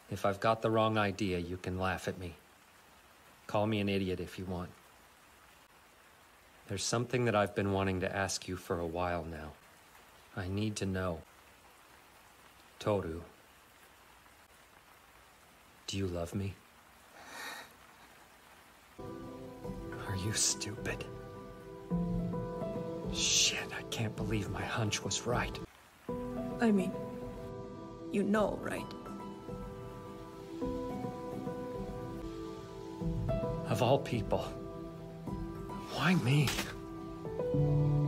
If I've got the wrong idea, you can laugh at me. Call me an idiot if you want. There's something that I've been wanting to ask you for a while now. I need to know. Tohru, do you love me? Are you stupid? Shit, I can't believe my hunch was right. I mean, you know, right? Of all people, why me?